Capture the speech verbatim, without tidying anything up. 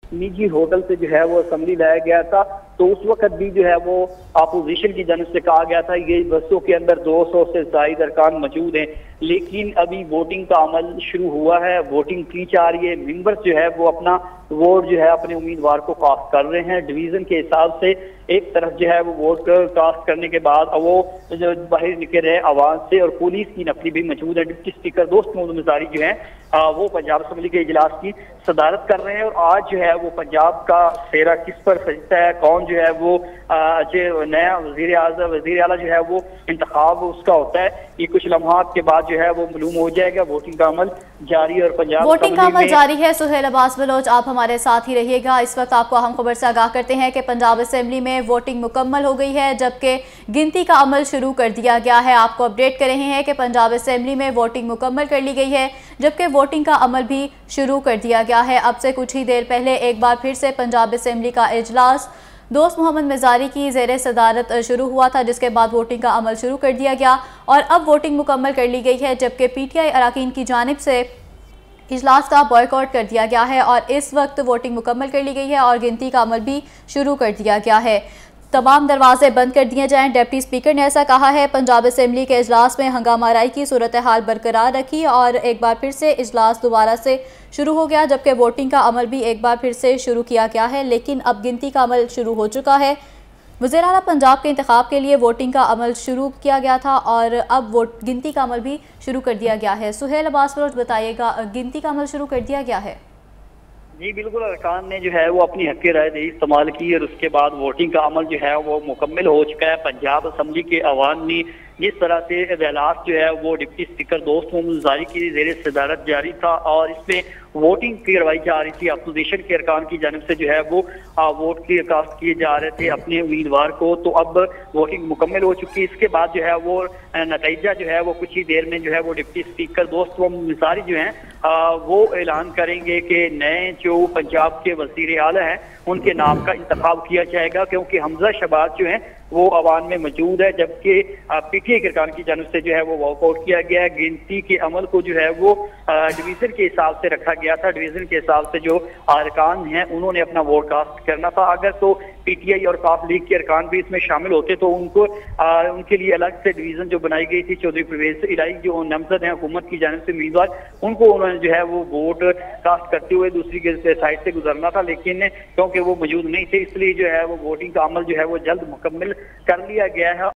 निजी होटल से जो है वो असम्बली लाया गया था। तो उस वक्त भी जो है वो अपोजिशन की जानब से कहा गया था ये बसों के अंदर दो सौ से ज्यादा अरकान मौजूद हैं, लेकिन अभी वोटिंग का अमल शुरू हुआ है, वोटिंग की जा रही है। मेंबर्स जो है वो अपना वोट जो है अपने उम्मीदवार को कास्ट कर रहे हैं डिवीजन के हिसाब से। एक तरफ जो है वो वोट कास्ट करने के बाद वो जो बाहर निकल रहे आवाज से, और पुलिस की नफरी भी मौजूद है। डिप्टी स्पीकर दोस्त मोहम्मद मजारी जो है वो पंजाब असम्बली के इजलास की सदारत कर रहे हैं, और आज जो है वो पंजाब का सेहरा किस पर सजता है, कौन जो है वो जो नया वजीर आज़म वजीर आला जो है वो इंतखाब उसका होता है, ये कुछ लम्हात के बाद जो है वो मालूम हो जाएगा। वोटिंग का अमल जारी और पंजाब वोटिंग का अमल जारी है। सुहेल अब्बास बलोच, आप हमारे साथ ही रहिएगा। इस वक्त आपको अहम खबर से आगाह करते हैं कि पंजाब असेंबली में वोटिंग मुकम्मल हो गई है, जबकि गिनती का अमल शुरू कर दिया गया है। आपको अपडेट कर रहे हैं कि पंजाब असेंबली में वोटिंग मुकम्मल कर ली गई है, जबकि वोटिंग का अमल भी शुरू कर दिया गया है। अब से कुछ ही देर पहले एक बार फिर से पंजाब असेंबली का इजलास दोस्त मोहम्मद मजारी की ज़ेरे सदारत शुरू हुआ था, जिसके बाद वोटिंग का अमल शुरू कर दिया गया और अब वोटिंग मुकम्मल कर ली गई है, जबकि पी टी आई अरकान की जानिब से इजलास का बॉयकॉट कर दिया गया है और इस वक्त वोटिंग मुकम्मल कर ली गई है और गिनती का अमल भी शुरू कर दिया गया है। तमाम दरवाजे बंद कर दिए जाएं, डिप्टी स्पीकर ने ऐसा कहा है। पंजाब असेंबली के इजलास में हंगामाराई की सूरत हाल बरकरार रखी और एक बार फिर से इजलास दोबारा से शुरू हो गया, जबकि वोटिंग का अमल भी एक बार फिर से शुरू किया गया है, लेकिन अब गिनती का अमल शुरू हो चुका है। वज़ीर आला पंजाब के इंतखाब के लिए वोटिंग का अमल शुरू किया गया था और अब वोट गिनती का अमल भी शुरू कर दिया गया है। सुहेल अब्बास बलोच, बताइएगा, गिनती का अमल शुरू कर दिया गया है? जी बिल्कुल, अरकान ने जो है वो अपनी हक राय दही इस्तेमाल की और उसके बाद वोटिंग का अमल जो है वो मुकम्मल हो चुका है। पंजाब असम्बली के अवाम ने जिस तरह से इजलास जो है वो डिप्टी स्पीकर दोस्त मोहम्मद मजारी की ज़ेरे सदारत जारी था और इसमें वोटिंग करवाई जा रही थी, अपोजिशन के अरकान की जानब से जो है वो आ, वोट की कास्ट किए जा रहे थे अपने उम्मीदवार को। तो अब वोटिंग मुकम्मल हो चुकी है। इसके बाद जो है वो नतीजा जो है वो कुछ ही देर में जो है वो डिप्टी स्पीकर दोस्त मोहम्मद मजारी जो है आ, वो ऐलान करेंगे कि नए जो पंजाब के वजीर आला हैं उनके नाम का इंतखाब किया जाएगा, क्योंकि हमजा शहबाज जो है वो अवान में मौजूद है, जबकि पीटीआई किरकान की जानब से जो है वो वॉकआउट किया गया है। गिनती के अमल को जो है वो डिवीजन के हिसाब से रखा गया था। डिवीजन के हिसाब से जो अरकान हैं उन्होंने अपना वोट कास्ट करना था। अगर तो पीटीआई और काफ लीग के अरकान भी इसमें शामिल होते तो उनको आ, उनके लिए अलग से डिवीजन जो बनाई गई थी, चौधरी परवेज इलाही जो नामजद हैं हुकूमत की जानब से उम्मीदवार, उनको उन्होंने जो है वो वोट कास्ट करते हुए दूसरी साइड से गुजरना था, लेकिन क्योंकि वो मौजूद नहीं थे इसलिए जो है वो वोटिंग का अमल जो है वो जल्द मुकम्मल कर लिया गया है।